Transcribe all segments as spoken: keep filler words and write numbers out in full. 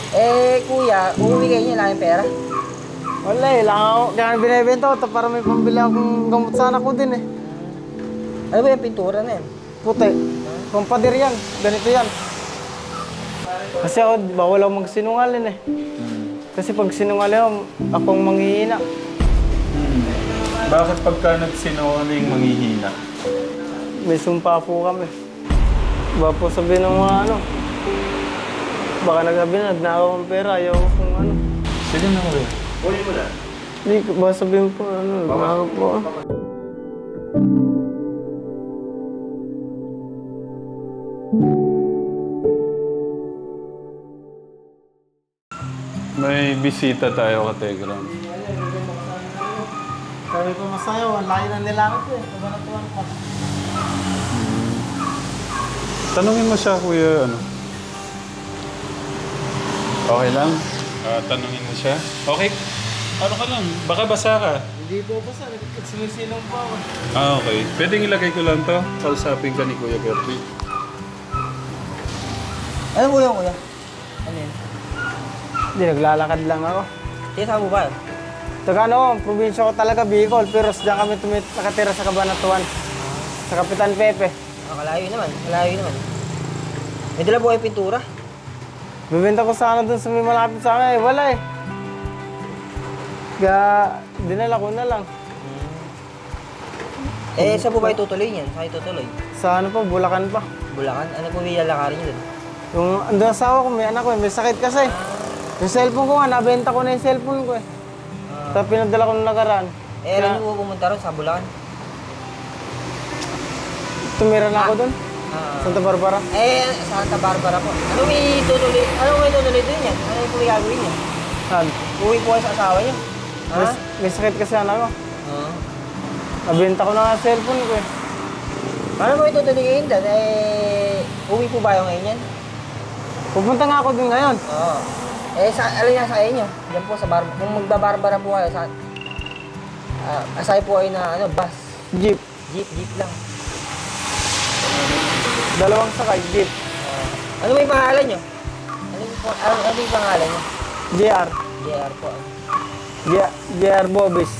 Eh, kuya, uuwi kayo niya, lang yung pera. Wala eh, lang ako. Kaya binibenta ko, para may pambili akong gamot sa anak ko din eh. Ano ba yung pintura na yan? Puti. Kumpadir yan. Ganito yan. Kasi ako, bawal ako magsinungaling eh. Kasi pag sinungaling ako, akong manghihina. Hmm. Bakit pagka nagsinungaling manghihina? May sumpa po kami. Ba po sabihin ng mga ano, baka nagsabi na, nagnakaw ang pera, ayaw ko kung ano. Sige na ko rin. Kunin mo na. Hindi, baka sabihin po, ano, nagnakaw po. May bisita tayo ka Telegram. Sabi ko masayaw, ang layo ng nilangit eh. Kabanatuan pa. Tanungin mo siya, kuya, ano? Okay lang? Ah, tanungin mo siya. Okay. Ano ka lang? Baka basa ka. Hindi po pa sa sumisilong po ako. Ah, okay. Pwedeng ilagay ko lang to. Kausapin ka ni Kuya Gertie. Ano po yung kuya? Ano yun? Hindi, naglalakad lang ako. Sige, saan mo ba? Taga ano, probinsya ko talaga, Bicol. Pero diyan kami tumit nakatira sa Cabanatuan. Sa Kapitan Pepe. Ah, kalayo naman, kalayo naman. May dala po kayo pintura? Bibenta ko sana dun sa may malapit sa akin eh. Wala eh. Kaya dinala ko na lang. Eh, saan po ba itutuloy niyan? Saan itutuloy? Sa ano pa, Bulacan pa. Bulacan? Ano po may lalakarin niyo doon? Yung andun asawa ko, may anak ko eh, may sakit kasi. Yung cellphone ko nga, nabenta ko na yung cellphone ko eh. Ah. Tapos pinadala ko nung nakaraan. Eh, alam niyo po pumunta ron sa Bulacan? Tumira na ako dun. Ah. Santa Barbara. Eh, Santa Barbara po. Ano may tutuloy? Ano may tutuloy din yan? Ano po may gagawin niya? Saan? Uwi po kayo sa asawa niyo? May, Ha? may sakit kasi anak ko. Oo. Nabenta ko na nga cellphone ko eh. Paano mo itutuloy kayo doon? Eh, uwi po ba yung ngayon yan? Pupunta nga ako dun ngayon. Oo. Eh, sa, alin na sa inyo? Diyan po sa bar. Kung magbabarbara po kayo, sa, uh, asay po kayo na ano, bus. Jeep. Jeep, jeep lang. Dalawang sakay, jeep. Uh, ano may pangalan nyo? Ano yung, ano, ano yung pangalan nyo? J R. J R po. J R Bobis.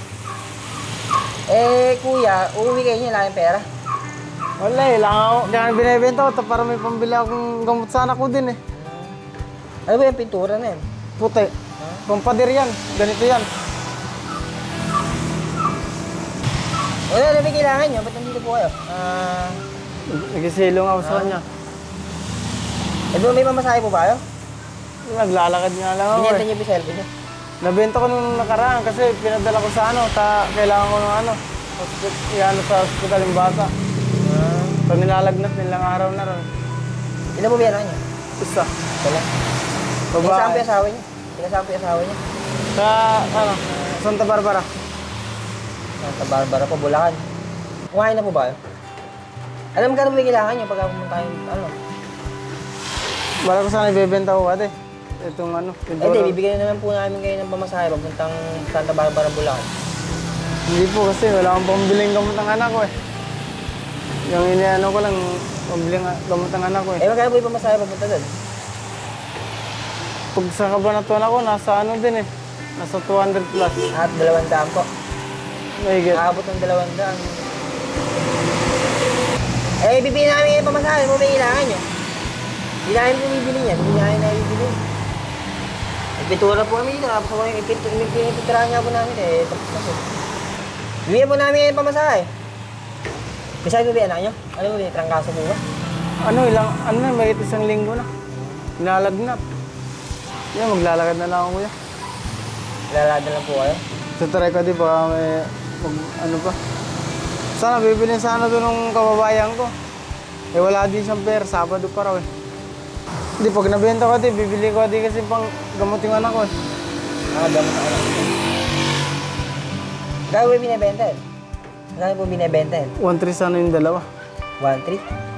Eh, kuya, uuwi kayo niya, lang yung pera. Wala eh, lang ako. Kaya binibenta ko para may pambili akong gamot sa anak ko din eh. Ano ba yung pintura na yan? Puti. Kumpadir yan. Ganito yan. Ano, ano ba kailangan nyo? Ba't nandito po kayo? Ah... Nagisilong ako sa kanya. Eh, doon may mamasahe po ba kayo? Naglalakad nga lang ako Binenta eh. niyo yung cellphone niyo? Nabenta ko nung nakaraan kasi pinadala ko sa ano, ta kailangan ko ng ano, hospital, ano sa hospital yung bata. Ah. Pag nilalagnat, nilang araw na ron. Ilan po biyanan niyo? Isa. Wala. Babae. Saan po yung asawa niyo? Saan po yung asawa niyo? Sa, ano, Santa Barbara. Santa Barbara po, Bulacan. Kumain na po ba kayo? Alam ka na ba yung kailangan niyo pagka pumunta yung ano? Wala ko sana ibebenta ko ate. Itong ano, Eh di, bibigyan na lang po namin kayo ng pamasahe papuntang Santa Barbara, Bulacan. Hindi po kasi wala akong pambiling gamot ng anak ko eh. Yung iniano ko lang, pambiling gamot ng anak ko eh. Eh, magkano po yung pamasahe papunta doon? Pag sa Cabanatuan ako, nasa ano din eh. Nasa two hundred plus. At dalawang daan po. Mahigit. Nakabot ng dalawang daan. Eh, bibigyan namin yung pamasahe mo, may kailangan nyo. Hindi namin po bibili niyan, hindi namin na bibili. Nagpintura po kami dito, tapos ako yung ipinturahan nga po namin eh, tapos na po. Bibigyan po namin yung pamasahe. Masahe po ba anak nyo? Ano po, trangkaso po ba? Ano, ilang, ano na, mahigit isang linggo na. Nalagnat. Yan, maglalakad na lang ako kuya. Lalada lang po kayo. Tutry ko di baka may, mag, ano pa. Sana bibili sana doon ng kababayan ko. Eh wala din siyang pera, Sabado pa raw eh. Di pag nabenta ko di, bibili ko di kasi pang gamot yung anak ko eh. Ah, gamot na anak nyo. Gawin po binibenta eh. Gawin po binibenta eh. one three sana yung dalawa. one three.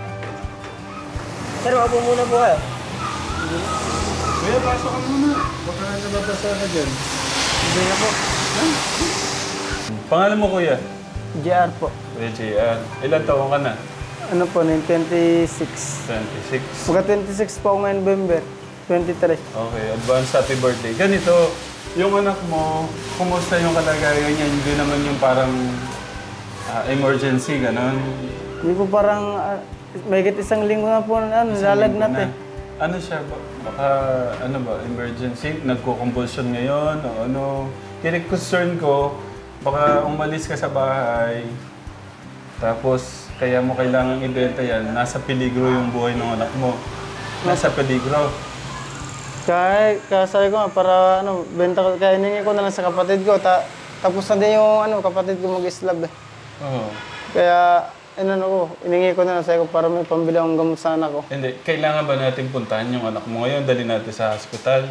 Sir, wag po muna po kayo. Kuya, pasok ka muna. Baka nababasa ka dyan. Hindi na po. Pangalan mo, kuya? J R po. Kuya J R. Ilan taong ka na? Ano po, twenty-six. twenty-six. Pagka twenty-six po ako ngayon November. twenty-three. Okay, advance happy birthday. Ganito, yung anak mo, kumusta yung kalagayan niya? Hindi naman yung parang ah, emergency, ganon. Hindi po parang, uh, may isang linggo na po, ano, lalagnat eh. Ano siya? ba- Baka, ano ba, emergency? Nagko-convulsion ngayon? O ano? Kini-concern ko, baka umalis ka sa bahay, tapos kaya mo kailangan ibenta yan, nasa peligro yung buhay ng anak mo. Nasa peligro. Kaya, kaya sabi ko nga, para ano, benta ko, kaya hiningi ko na lang sa kapatid ko. Ta, tapos na din yung ano, kapatid ko mag-islab eh. Oo. Kaya, ano ko, hiningi ko na lang sabi ko para may pambili akong gamot sa anak ko. Hindi, kailangan ba natin puntahan yung anak mo ngayon? Dali natin sa hospital.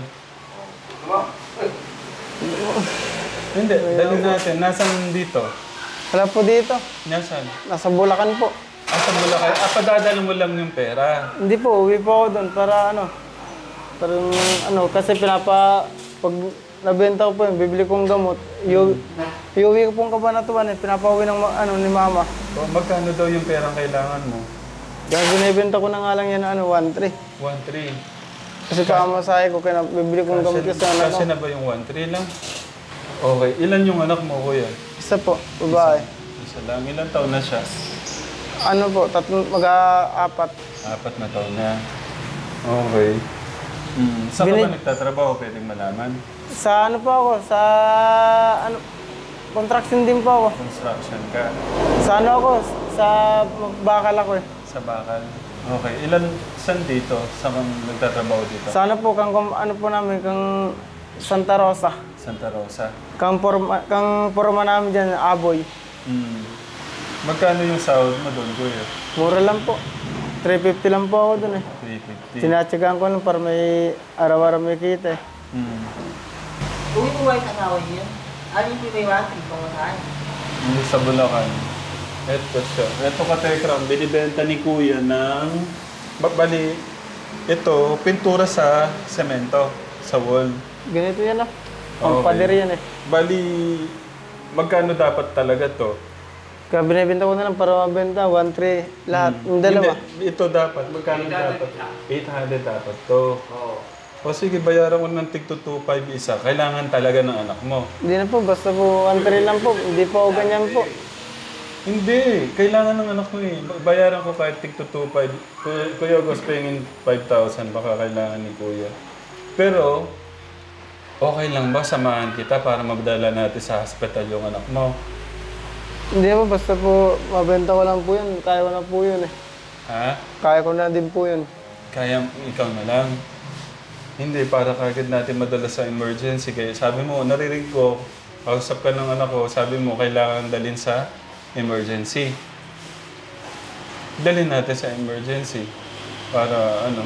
Hindi, dali natin. Nasaan dito? Wala po dito. Nasaan? Nasa Bulacan po. Ah, sa Bulacan. Ah, padadala mo lang yung pera. Hindi po, uwi po ako doon para ano, parang ano, kasi pinapa, pag nabenta ko po yun, bibili kong gamot, yu, iuwi ko pong Kabanatuan eh, pinapauwi ng ma- ano, ni mama. O, magkano daw yung perang kailangan mo? Kaya binibenta ko na nga lang yan ano, one three. one three. Kasi pamasahe ko, kaya bibili kong gamot kasi ano. Kasi na ba yung one three lang? Okay. Ilan yung anak mo, kuya? Isa po, babae. Isa lang. Ilan taon na siya? Ano po, tatlo, mag-aapat. Apat na taon na. Okay. Hmm. Saan ka Bini- ba nagtatrabaho? Pwedeng malaman? Sa ano po ako, sa ano, contraction din po ako. Construction ka. Sa ano ako, sa bakal ako eh. Sa bakal. Okay. Ilan, saan dito? Saan kang nagtatrabaho dito? Sa ano po, kang, ano po namin, kang Santa Rosa. Santa Rosa. Kang forma, kang forma namin dyan, Aboy. Hmm. Magkano yung sahod mo doon, kuya? Mura lang po. three fifty lang po ako dun eh. three fifty. Sinatsagaan ko lang para may araw-araw may kita eh. Hmm. Uwi po ba yung asawa niyo? Ano yung may one, pamasahe? Hindi sa Bulacan. Ito siya. Ito ka, Tekram. Binibenta ni kuya ng... ba- Bali, ito, pintura sa semento, sa wall. Ganito yan ah. Ang Okay. pader yan eh. Bali, magkano dapat talaga to? Kaya binibenta ko na lang para mabenta, one three lahat. Yung dalawa. Hindi, ito dapat. Magkano dapat? eight hundred dapat to. Oo. O sige, bayaran ko ng tig to two five isa. Kailangan talaga ng anak mo. Hindi na po, basta po one three lang po. Hindi po ako ganyan po. Hindi, kailangan ng anak mo eh. Bayaran ko kahit tig to two five. Kuya, Kuya August paying five thousand, baka kailangan ni Kuya. Pero, okay lang ba samahan kita para magdala natin sa hospital yung anak mo? Hindi po, basta po mabenta ko lang po yun. Kaya ko na po yun eh. Ha? Kaya ko na din po yun. Kaya ikaw na lang. Hindi, para kagad natin madala sa emergency. Kaya sabi mo, naririnig ko, kausap ka ng anak ko, sabi mo, kailangan dalhin sa emergency. Dalhin natin sa emergency. Para ano.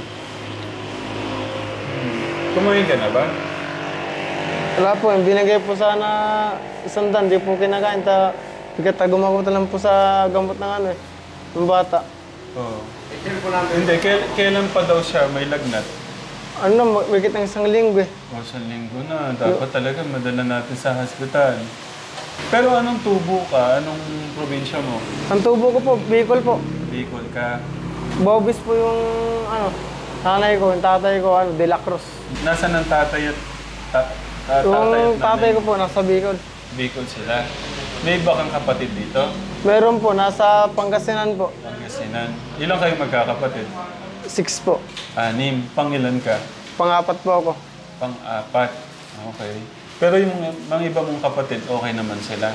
Hmm. Kumain ka na ba? Wala po, yung binigay po sana isang dan, di po kinakain. Ta, pagkataguma ko lang po sa gamot ng ano eh, ng bata. Oo. Hindi, kail- kailan pa daw siya may lagnat? Ano na, may kitang isang linggo eh. O, sa linggo na. Dapat talaga madala natin sa hospital. Pero anong tubo ka? Anong probinsya mo? Ang tubo ko po, Bicol po. Bicol ka. Bobis po yung ano, nanay ko, yung tatay ko, ano, De La Cruz. Nasaan ang tatay at ta- ta- tatay at Yung tatay ko po, nasa Bicol. Bicol sila. May iba kang kapatid dito? Meron po, nasa Pangasinan po. Pangasinan. Ilan kayo magkakapatid? Six po. Anim. Pangilan ka? Pangapat po ako. Pang-apat. Okay. Pero yung mga, mga iba mong kapatid, okay naman sila.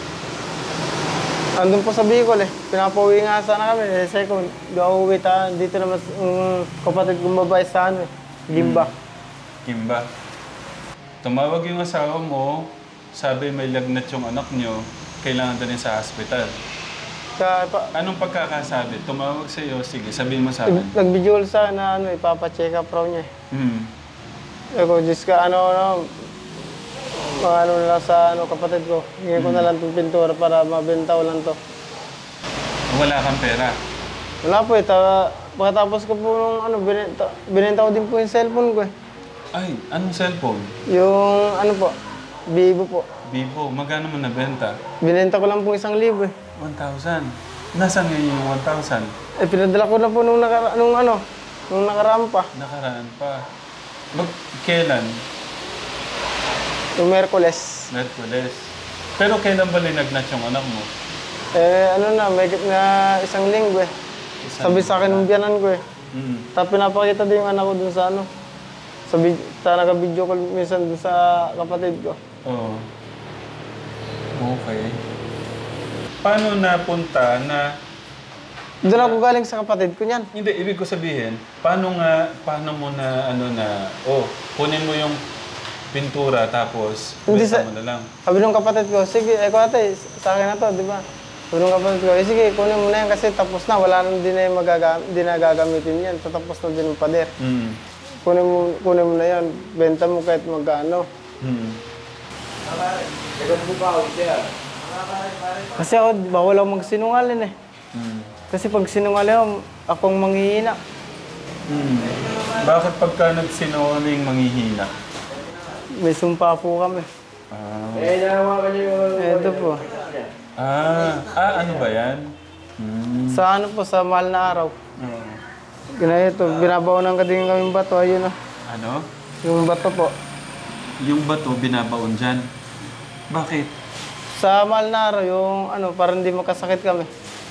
Andun po sa Bicol eh. Pinapauwi nga sana kami. Eh, sabi ko, di ako uwi ta. Dito naman yung kapatid kong babae sa ano eh. Gimba. Kimba. Tumawag yung asawa mo, sabi may lagnat yung anak nyo, kailangan dalhin sa hospital. Kaya pa, Anong pagkakasabi? Tumawag sa iyo, sige, sabihin mo sa akin. nag- nag-visual sa na ano, ipapacheck up raw niya eh. Hmm. Sabi ko, Diyos ka, ano, ano, mga ano na lang sa ano, kapatid ko. Hingin ko na lang itong pintura para mabenta ko lang to. Wala kang pera. Wala po eh. Ta, pagkatapos ko po nung ano, binenta, binenta ko din po yung cellphone ko eh. Ay, anong cellphone? Yung ano po, Vivo po. Vivo, magkano mo nabenta? Binenta ko lang po isang libo eh. one thousand. Nasaan ngayon yung one thousand? Eh, pinadala ko na po nung, nakara, nung ano, nung nakaraan pa. Nakaraan pa. Mag, kailan? Yung Merkules. Merkules. Pero kailan ba linagnat yung anak mo? Eh, ano na, may na isang linggo eh. Isang Sabi sa akin ng biyanan ko eh. Mm. Tapos pinapakita din yung anak ko dun sa ano. Sa, vid- sa naka-video call minsan dun sa kapatid ko. Oo. Okay. Paano napunta na... Doon ako galing sa kapatid ko niyan. Hindi, ibig ko sabihin, paano nga, paano mo na, ano na, oh, kunin mo yung pintura tapos Hindi benta sa- mo na lang. Sabi ng kapatid ko, sige, eh ate, sa akin na to, di ba? Sabi ng kapatid ko, eh sige, kunin mo na yan kasi tapos na, wala nang din na yung magagam- di na gagamitin yan. Tatapos na din yung pader. Mm. Kunin mo, kunin mo na yan, benta mo kahit magkano. Mm. Kasi ako, bawal ako magsinungaling eh. Mm. Kasi pag sinungaling ako, akong manghihina. Mm. Bakit pagka nagsinungaling manghihina? May sumpa po kami. Ah. Ito po. Ah, ah ano ba yan? Mm. Sa ano po, sa mahal na araw. Oo. Ganito, binabaonan ka din kaming bato, ayun o. Ano? Yung bato po. Yung bato binabaon dyan. Bakit? Sa mahal na araw, yung ano, para hindi makasakit kami.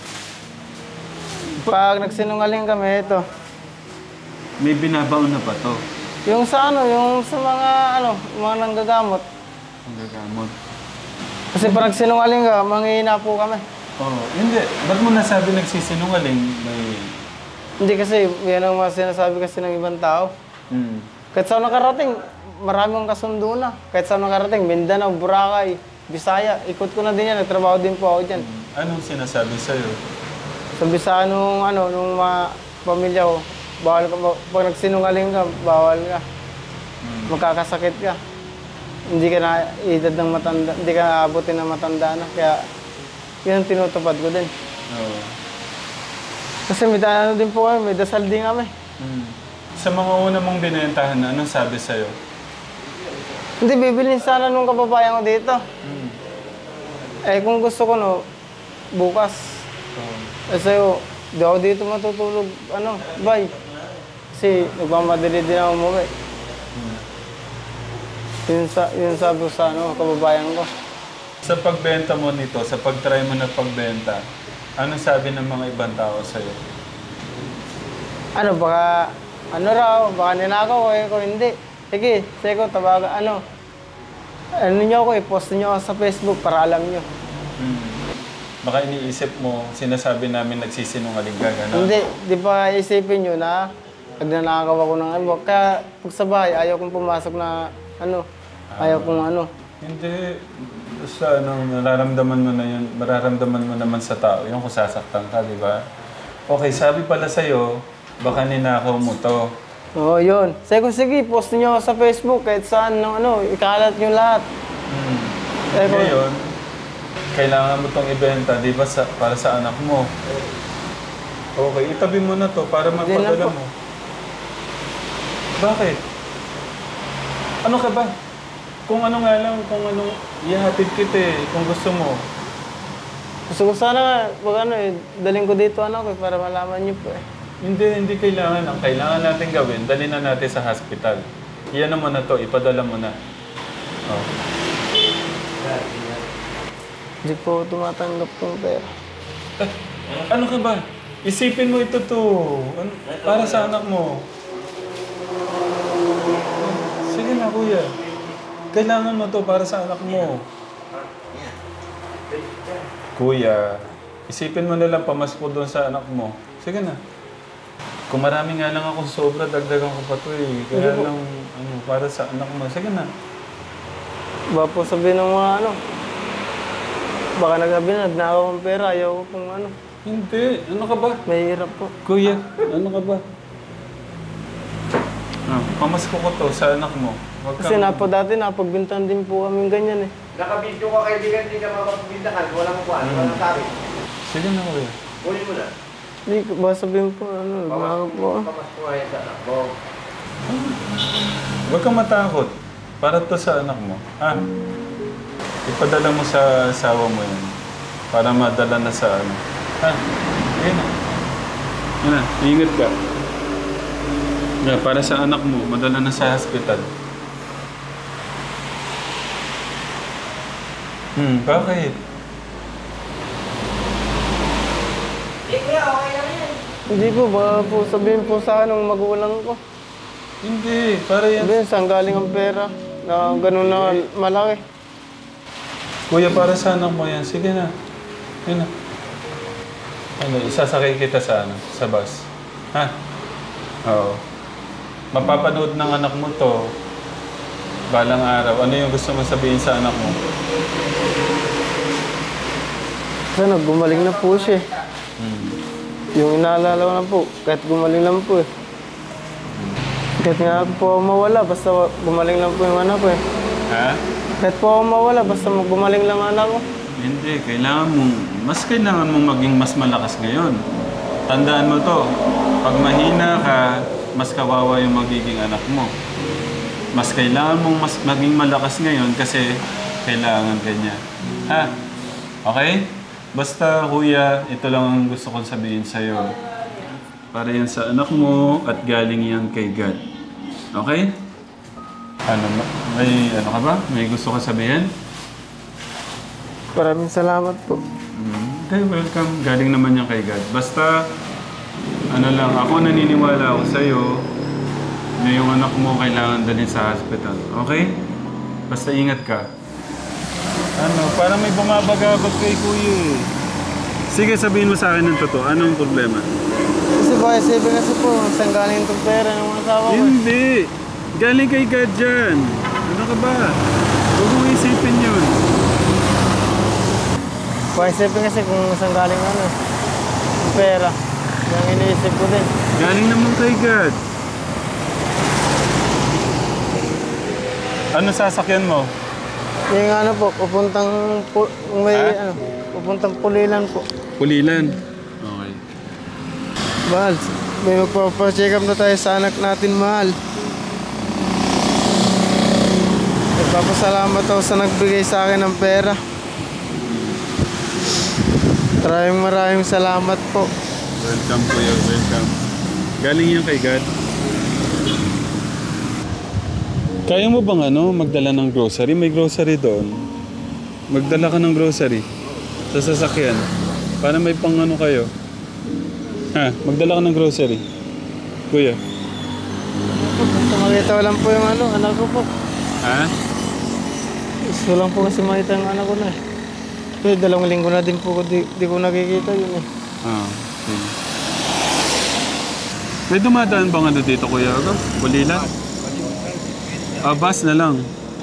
Pag nagsinungaling kami, ito. May binabaon na bato. Yung sa ano, yung sa mga ano, mga nanggagamot. Ang gagamot. Kasi pag nagsinungaling ka, manghihina po kami. Oh, hindi. Ba't mo nasabi nagsisinungaling? May... Hindi kasi, yan ang mga sinasabi kasi ng ibang tao. Mm. Kahit saan nakarating, marami akong kasundo na. Kahit saan nakarating, Mindanao, Boracay, Bisaya, ikot ko na din yan, nagtrabaho din po ako dyan. Anong sinasabi sa'yo? Sa Bisaya nung ano, nung mga pamilya ko, bawal ka, pag nagsinungaling ka, bawal ka. Magkakasakit ka. Hindi ka na edad ng matanda, hindi ka aabutin ng matanda na. Kaya, yun ang tinutupad ko din. Oo. Kasi may ano din po kami, may dasal din kami. Mm. Sa mga una mong binentahan na, anong sabi sa'yo? Hindi, bibilin sana nung kababayan ko dito. Mm. Eh, kung gusto ko, no, bukas. Oo. Eh, sa'yo, di ako dito matutulog, ano, bye. Kasi nagmamadali din ako umuwi. Mm. Yun, sa, yun sabi ko sa ano, kababayan ko. Sa pagbenta mo nito, sa pag-try mo na pagbenta, anong sabi ng mga ibang tao sa'yo? Ano, baka, ano raw, baka ninakaw ko, eh, kung hindi. Sige, sige ko, tabaga, ano, ano nyo ako, i-post nyo ako sa Facebook para alam nyo. Mm. Baka iniisip mo, sinasabi namin nagsisinungaling ka, gano'n? Hindi, di ba isipin nyo na nagnanakaw ako ng ano. Kaya pag sa bahay, ayaw kong pumasok na, ano, ayaw kong ano. Hindi. Basta ano, nararamdaman mo na yun, mararamdaman mo naman sa tao yung kung sasaktan ka, di ba? Okay, sabi pala sa'yo, baka ninakaw mo to. Oo, yun. Sabi ko, sige, post nyo sa Facebook kahit saan, no, ano, ikalat nyo lahat. Hmm. Sabi ko, Ngayon, kailangan mo tong ibenta, di ba, sa, para sa anak mo. Okay, itabi mo na to para Hindi na magpadala po. mo. Bakit? Ano ka ba? Kung ano nga lang, kung ano, ihatid kita eh, kung gusto mo. gusto ko sana, pag ano, eh, daling ko dito, ano, ko, eh, para malaman nyo po eh. Hindi, hindi kailangan. Ang kailangan natin gawin, dali na natin sa hospital. Iyan naman na to, ipadala mo na. Oh. Hindi po tumatanggap ng pera. Eh, ano ka ba? Isipin mo ito to. Ano, para sa anak mo. Sige na, kuya. Kailangan mo to para sa anak mo. Kuya, isipin mo na lang pamasko doon sa anak mo. Sige na. Kung marami nga lang akong sobra, dagdagan ko pa to eh. Kaya Hindi po. lang, ano, para sa anak mo. Sige na. Ba po sabihin ng mga ano, baka nagsabi na, nagnakaw ng pera, ayaw ko pong ano, Hindi. Ano ka ba? may hirap po. Kuya, ano ka ba? Ah, pamasko ko to sa anak mo. Huwag Kasi kang- napo dati, napagbintan din po kami ganyan eh. Nakabidyo ka kaibigan, hindi ka mapapabintahan. Walang kuwan, walang sabi. Sige na, kuya. Kunin mo na. Hindi, ba sabihin po, ano, nagnakaw po. ah. Pamas ko nga yan sa anak mo. Huwag kang matakot. Para to sa anak mo. Ah, ipadala mo sa asawa mo yun. Para madala na sa ano. Ah, yun na. Yun na, ingat ka. Yeah, para sa anak mo, madala na sa hospital. Hmm, bakit? Eh, kuya, okay lang yan. Hindi po, baka po sabihin po sa akin ng magulang ko. Hindi, para yan. Sabihin, saan galing ang pera na gano'n na malaki. Kuya, para sa anak mo yan. Sige na. Yun na. Ano, isasakay kita sa ano, sa bus. Ha? Oo. Mapapanood ng anak mo to balang araw. Ano yung gusto mo sabihin sa anak mo? Sana gumaling na po siya. Hmm. Yung inaalala ko na po, kahit gumaling lang po eh. Kahit nga po ako mawala, basta gumaling lang po yung anak ko eh. Ha? Kahit po ako mawala, basta gumaling lang ang anak ko. Hindi, kailangan mong, mas kailangan mong maging mas malakas ngayon. Tandaan mo to, pag mahina ka, mas kawawa yung magiging anak mo. Mas kailangan mong mas maging malakas ngayon kasi kailangan ganyan. Ha? Okay? Basta kuya, ito lang ang gusto kong sabihin sa'yo. Para yan sa anak mo at galing yan kay God. Okay? Ano, may ano ka ba? May gusto ka sabihin? Maraming salamat po. Mm, okay, welcome. Galing naman yan kay God. Basta, ano lang, ako naniniwala ako sa'yo na yung anak mo kailangan dalhin sa hospital. Okay? Basta ingat ka. Ano, parang may bumabagabag kay kuya eh. Sige, sabihin mo sa akin ng totoo. Anong problema? Kasi ba, isipin kasi po, saan galing itong pera ng mga asawa ko eh. Hindi! Galing kay God dyan. Ano ka ba? Huwag mong isipin yun. Paisipin kasi kung saan galing ano, yung pera. Yung iniisip ko din. Galing naman kay God. Ano sasakyan mo? Yung ano po, pupuntang, pu may Ha? ano, pupuntang Pulilan po. Pulilan. Okay. Mahal, may magpapacheck up na tayo sa anak natin, mahal. Nagpapasalamat ako sa nagbigay sa akin ng pera. Maraming maraming salamat po. Welcome po yun. Welcome. Galing yan kay God. Kaya mo bang ano, magdala ng grocery? May grocery doon. Magdala ka ng grocery sa sasakyan. Para may pang ano kayo. Ha? Magdala ka ng grocery. Kuya. Gusto makita ko lang po yung ano, anak ko po. Ha? Gusto lang po kasi makita yung anak ko na eh. Pero dalawang linggo na din po ko di, di ko nakikita yun eh. Ah, okay. May dumadaan bang ano dito, Kuya Aga? Bulila? Ah, bus na lang.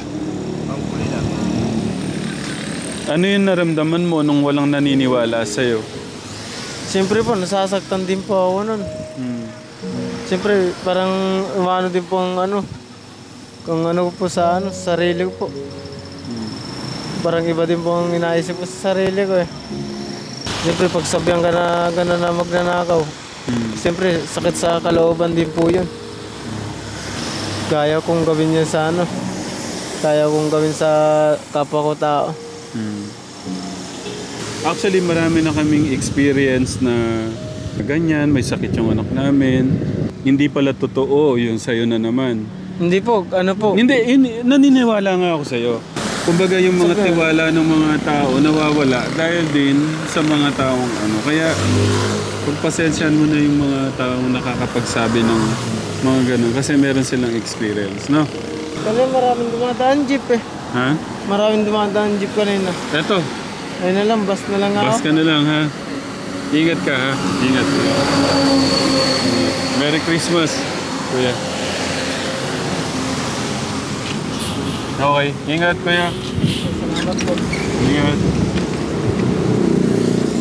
Ano yung naramdaman mo nung walang naniniwala sa'yo? Siyempre po, nasasaktan din po ako nun. Hmm. Siyempre, parang umano din po ang ano, kung ano po sa ano, sa sarili ko po. Hmm. Parang iba din po ang inaisip ko sa sarili ko eh. Siyempre, pag sabihan ka na gano'n na magnanakaw, Hmm. siyempre, sakit sa kalooban din po yun. Kaya kong gawin yun sa ano, kaya kong gawin sa kapwa ko tao. Hmm. Actually, marami na kaming experience na ganyan, may sakit yung anak namin. Hindi pala totoo yung sa'yo na naman. Hindi po, ano po. Hindi, in, naniniwala nga ako sa'yo. Kumbaga yung mga Sabi- tiwala ng mga tao nawawala dahil din sa mga taong ano. Kaya pagpasensyahan mo na yung mga taong nakakapagsabi ng mga ganun kasi meron silang experience, no? Kasi maraming dumadaan jeep eh. Ha? Maraming dumadaan jeep kanina. Eto, Ayun na lang, bus na lang ako. bas ka na lang ha. Ingat ka ha. Ingat. Merry Christmas, Kuya. Okay, ingat Kuya. Salamat po. Ingat.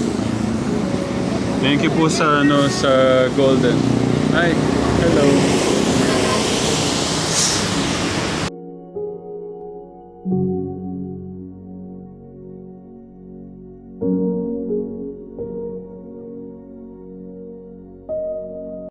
Thank you po sa ano sa Golden. Hi. Hello.